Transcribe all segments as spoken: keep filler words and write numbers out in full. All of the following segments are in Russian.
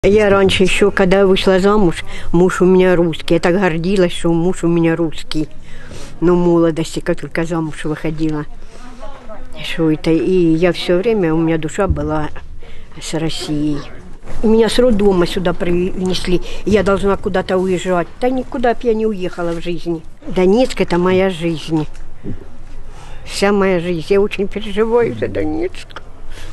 Я раньше еще, когда вышла замуж, муж у меня русский. Я так гордилась, что муж у меня русский. Ну, в молодости, как только замуж выходила. Что это? И я все время, у меня душа была с Россией. Меня с роддома сюда принесли, я должна куда-то уезжать. Да никуда б я не уехала в жизни. Донецк – это моя жизнь. Вся моя жизнь. Я очень переживаю за Донецк.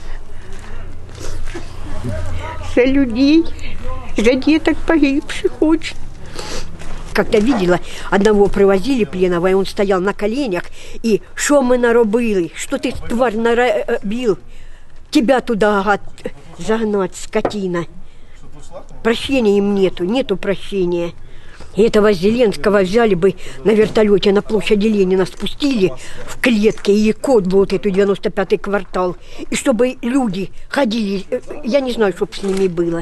За людей, за деток погибших очень. Как-то видела, одного привозили пленного, и он стоял на коленях, и что мы наробили, что ты, тварь, наробил, тебя туда гад, загнать, скотина. Прощения им нету, нету прощения. И этого Зеленского взяли бы на вертолете на площади Ленина, спустили в клетке и Кодлу, вот эту девяносто пятый квартал. И чтобы люди ходили, я не знаю, что бы с ними было.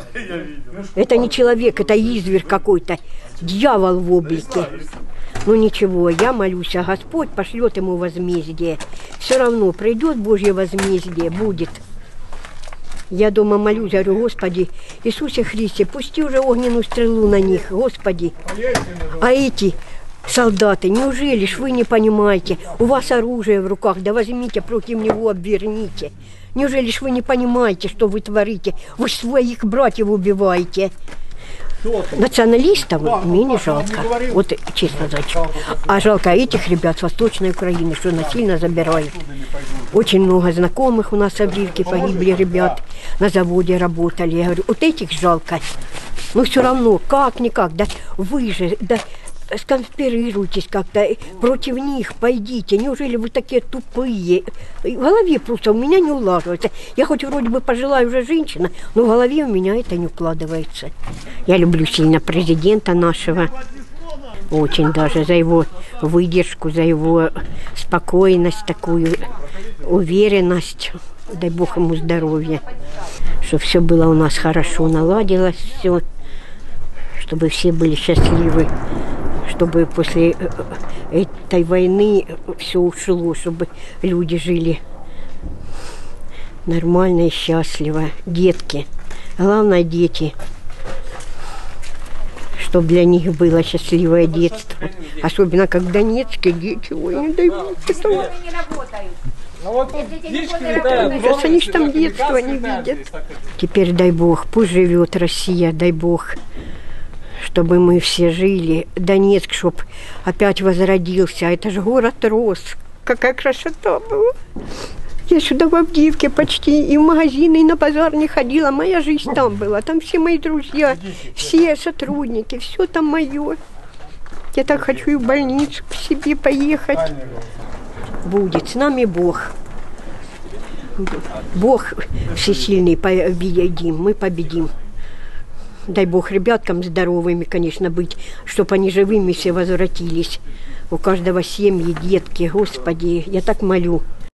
Это не человек, это изверг какой-то, дьявол в облике. Ну ничего, я молюсь, а Господь пошлет ему возмездие. Все равно придет Божье возмездие, будет. Я дома молюсь, говорю: Господи, Иисусе Христе, пусти уже огненную стрелу на них, Господи. А эти солдаты, неужели ж вы не понимаете, у вас оружие в руках, да возьмите против него, обверните. Неужели ж вы не понимаете, что вы творите? Вы своих братьев убиваете. Националистов мне не жалко, вот честно сказать. А жалко этих ребят с Восточной Украины, что насильно забирают. Очень много знакомых у нас в Авдеевке погибли ребят, на заводе работали. Я говорю, вот этих жалко. Но все равно, как-никак, да вы же, да сконспирируйтесь как-то, против них пойдите. Неужели вы такие тупые? В голове просто у меня не улаживается. Я хоть вроде бы пожилая уже женщина, но в голове у меня это не укладывается. Я люблю сильно президента нашего. Очень даже за его выдержку, за его спокойность, такую уверенность. Дай Бог ему здоровья. Чтобы все было у нас хорошо, наладилось все. Чтобы все были счастливы. Чтобы после этой войны все ушло, чтобы люди жили нормально и счастливо. Детки. Главное, дети. Чтобы для них было счастливое детство. Особенно, как донецкие дети. Ой, не дай Бог этого. Ужас, они ж там детства не видят. Теперь дай Бог, пусть живет Россия, дай Бог. Чтобы мы все жили. Донецк, чтоб опять возродился. Это же город рос. Какая красота была. Я сюда в Авдеевке почти и в магазины, и на базар не ходила. Моя жизнь там была. Там все мои друзья, все сотрудники, все там мое. Я так хочу и в больницу к себе поехать. Будет. С нами Бог. Бог всесильный, победим. Мы победим. Дай Бог ребяткам здоровыми, конечно, быть, чтобы они живыми все возвратились. У каждого семьи, детки, Господи, я так молю.